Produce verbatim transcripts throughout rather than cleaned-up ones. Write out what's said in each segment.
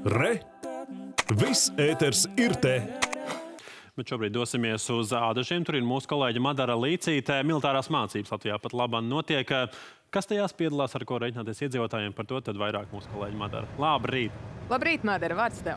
Re! Viss ēters ir te! Bet šobrīd dosimies uz Ādažiem. Tur ir mūsu kolēģe Madara Līcīte. Militārās mācības Latvijā pat labāk notiek. Kas tajās piedalās, ar ko reiķināties iedzīvotājiem? Par to tad vairāk mūsu kolēģe Madara. Labrīt! Labrīt, Madara, vārds tev!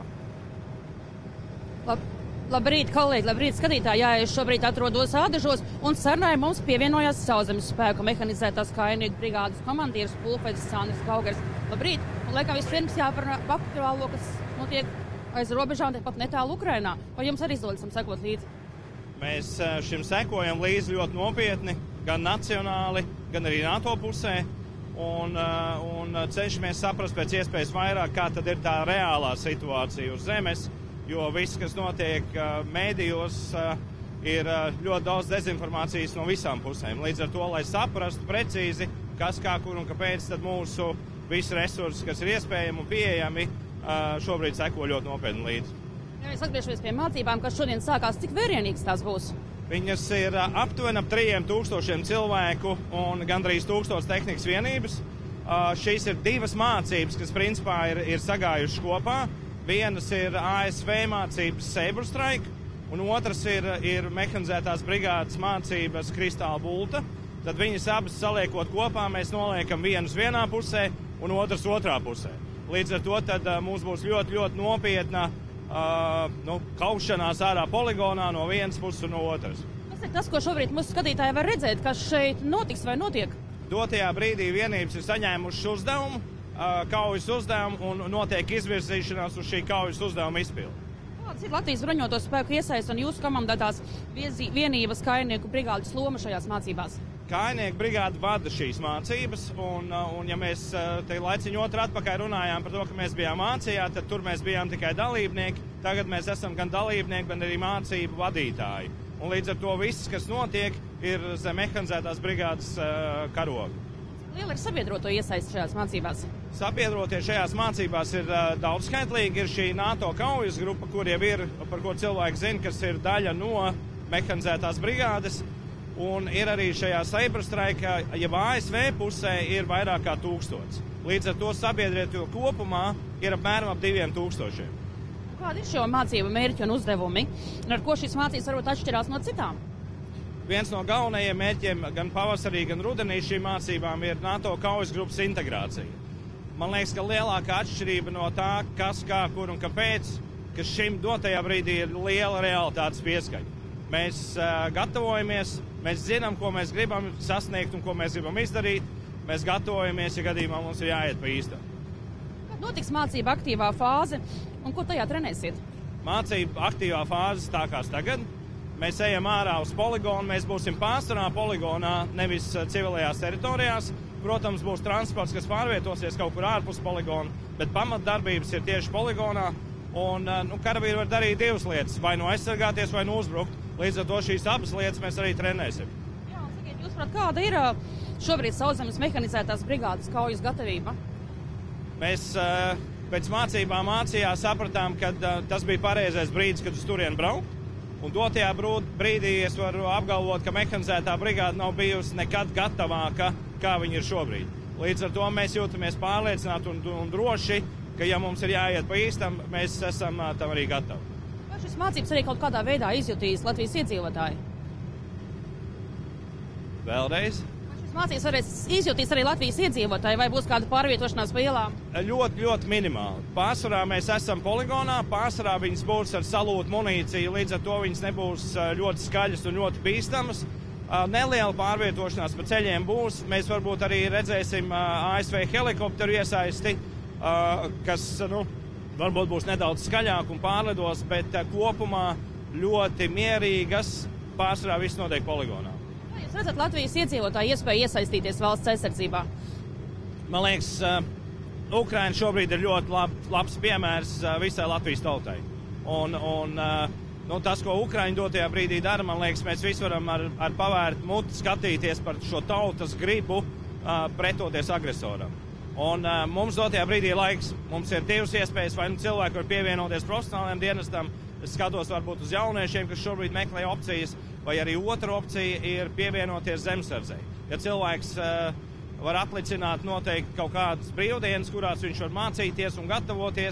Lab, labrīt, kolēģi, labrīt, skatītāji! Jā, es šobrīd atrodos Ādažos, un sarunai mums pievienojās Sauszemes spēku mehanizētās kājnieku brigādes komandieris pulkvedis Sandris Kaugers. Labrīt! Un laikam vispirms jāparunā aktuālo, kas notiek aiz robežām, tepat netālu Ukrainā. Vai jums arī izdodas tam sekot līdzi? Mēs šim sekojam līdzi ļoti nopietni, gan nacionāli, gan arī NATO pusē, un, un cenšamies saprast pēc iespējas vairāk, kā tad ir tā reālā situācija uz zemes, jo viss, kas notiek mēdījos, ir ļoti daudz dezinformācijas no visām pusēm. Līdz ar to, lai saprastu precīzi, kas, kā, kur un kāpēc, tad mūsu visi resursi, kas ir iespējami un pieejami, šobrīd seko ļoti nopietni līdzi. Ja mēs atgriežamies pie mācībām, kas šodien sākās, cik vērienīgas tās būs? Viņas ir aptuveni ap trījiem tūkstošiem cilvēku un gandrīz tūkstots tehnikas vienības. Šīs ir divas mācības, kas principā ir, ir sagājušas kopā. Vienas ir A S V mācības Sabre Strike, un otras ir, ir mehanizētās brigādes mācības Kristāla Bulta. Tad viņas abas saliekot kopā, mēs noliekam vienus vienā pusē un otras otrā pusē. Līdz ar to tad uh, mums būs ļoti, ļoti nopietna uh, nu, kaušanās ārā poligonā no vienas puses un no otras. Kas ir tas, ko šobrīd mūsu skatītāji var redzēt, kas šeit notiks vai notiek? Dotajā brīdī vienības ir saņēmušas uzdevumu, uh, kaujas uzdevumu, un notiek izvirzīšanās uz šī kaujas uzdevuma izpildi. Kāds ir Latvijas bruņoto spēku iesaist un jūsu komandētās vienības kājnieku brigādes loma šajās mācībās? Kājnieku brigāde vada šīs mācības, un, un ja mēs te laiciņu otru atpakaļ runājām par to, ka mēs bijām mācījā, tad tur mēs bijām tikai dalībnieki. Tagad mēs esam gan dalībnieki, gan arī mācību vadītāji. Un līdz ar to viss, kas notiek, ir zem mehanizētās brigādes uh, karoga. Liela ir sabiedroto iesaist šajās mācībās? Sabiedrotie šajās mācībās ir uh, daudzskaitlīgi. Ir šī NATO kaujas grupa, kur jau ir, par ko cilvēki zina, kas ir daļa no mehanizētās brigādes. Un ir arī šajā Sabre Strike, ja A S V pusē ir vairāk kā tūkstots. Līdz ar to sabiedrieto kopumā ir apmēram ap diviem tūkstošiem. Kādi ir šo mācību mērķi un uzdevumi? Un ar ko šīs mācības varbūt atšķirās no citām? Viens no galvenajiem mērķiem gan pavasarī, gan rudenī šīm mācībām ir NATO kaujas grupas integrācija. Man liekas, ka lielākā atšķirība no tā, kas, kā, kur un kāpēc, ka šim dotajā brīdī ir liela realitātes pieskaņa. Mēs uh, gatavojamies, mēs zinām, ko mēs gribam sasniegt un ko mēs gribam izdarīt. Mēs gatavojamies, ja gadījumā mums ir jāiet pa īstam. Kad notiks mācība aktīvā fāze un ko tajā trenēsiet? Mācība aktīvā fāze stākās tagad. Mēs ejam ārā uz poligonu, mēs būsim pārsvarā poligonā, nevis civilajās teritorijās. Protams, būs transports, kas pārvietosies kaut kur ārpus poligona, bet pamatdarbības ir tieši poligonā. Un nu, karavīri var darīt divas lietas, vai nu aizsargāties, vai nu uzbrukt. Līdz ar to šīs abas lietas mēs arī trenēsim. Jā, un sakiet, jūs prāt, kāda ir šobrīd Sauszemes mehanizētās brigādes kaujas gatavība? Mēs pēc mācībām mācījā sapratām, ka tas bija pareizais brīdis, kad uz turien braukt. Un dotajā brīdī es varu apgalvot, ka mehanizētā brigāde nav bijusi nekad gatavāka, kā viņa ir šobrīd. Līdz ar to mēs jūtamies pārliecināti un, un droši, ka ja mums ir jāiet pa īstam, mēs esam tam arī gatavi. Vai šis mācības arī kaut kādā veidā izjutīs Latvijas iedzīvotāji? Vēlreiz? Vai šis mācības varēs izjutīs arī Latvijas iedzīvotāji, vai būs kāda pārvietošanās pa ielām? Ļoti, ļoti minimāli. Pārsvarā mēs esam poligonā, pārsvarā viņas būs ar salūtu munīciju, līdz ar to viņas nebūs ļoti skaļas un ļoti bīstamas. Neliela pārvietošanās pa ceļiem būs. Mēs varbūt arī redzēsim A S V helikopteru iesaisti, kas, nu, varbūt būs nedaudz skaļāk un pārlidos, bet kopumā ļoti mierīgas, pārsvarā viss notiek poligonā. Vai jūs redzat Latvijas iedzīvotāju iespēju iesaistīties valsts aizsardzībā? Man liekas, Ukraina šobrīd ir ļoti lab, labs piemērs visai Latvijas tautai. Un, un nu, tas, ko Ukraiņi dotajā brīdī dara, man liekas, mēs visi varam ar, ar pavērt muti skatīties par šo tautas gribu pretoties agresoram. Un uh, mums dotajā brīdī ir laiks. Mums ir divas iespējas, vai nu cilvēki var pievienoties profesionālajiem dienestam. Es skatos varbūt uz jauniešiem, kas šobrīd meklē opcijas, vai arī otra opcija ir pievienoties zemesardzei. Ja cilvēks uh, var aplicināt noteikti kaut kādas brīvdienas, kurās viņš var mācīties un gatavoties,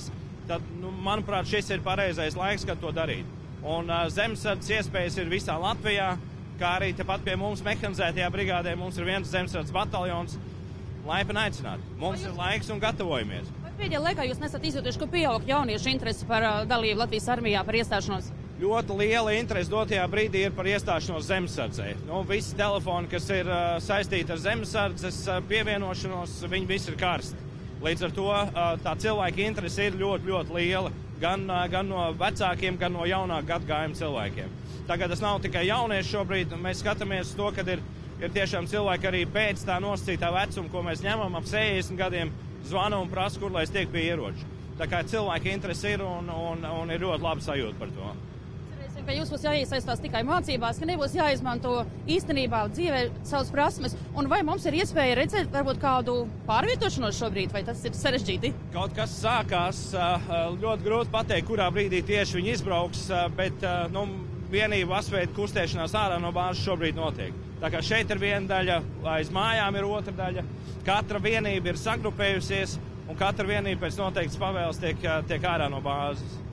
tad, nu, manuprāt, šis ir pareizais laiks, kad to darīt. Un uh, zemesardzes iespējas ir visā Latvijā, kā arī tepat pie mums mehanizētajā brigādē mums ir viens zemesardzes bataljons. Laipni aicināti. Mums jūs... ir laiks un gatavojamies. Vai pēdējā laikā jūs nesat izjutuši, ka pieaug jauniešu interesi par uh, dalību Latvijas armijā, par iestāšanos? Ļoti liela interese dotajā brīdī ir par iestāšanos zemesardzē. Nu, visi telefoni, kas ir uh, saistīti ar zemesardzes uh, pievienošanos, viņi visi ir karsti. Līdz ar to uh, tā cilvēka interese ir ļoti, ļoti liela. Gan, uh, gan no vecākiem, gan no jaunāku gadgājumu cilvēkiem. Tagad tas nav tikai jaunieši šobrīd. Mēs skatāmies to, kad ir, ir tiešām cilvēki arī pēc tā nosacītā vecuma, ko mēs ņemam ap sešdesmit gadiem, zvana un prasa, kur lai es tiek pie ieroča. Tā kā cilvēka interese ir un, un, un ir ļoti laba sajūta par to. Ka jūs būs jāiesaistās tikai mācībās, ka nebūs jāizmanto īstenībā dzīvē savas prasmes. Un vai mums ir iespēja redzēt varbūt kādu pārvietošanos šobrīd, vai tas ir sarežģīti? Kaut kas sākās, ļoti grūti pateikt, kurā brīdī tieši viņi izbrauks, bet nu, vienību asveidu kustēšanās ārā no bāzes šobrīd notiek. Tā kā šeit ir viena daļa, aiz mājām ir otra daļa. Katra vienība ir sagrupējusies un katra vienība pēc noteiktas pavēles tiek, tiek ārā no bāzes.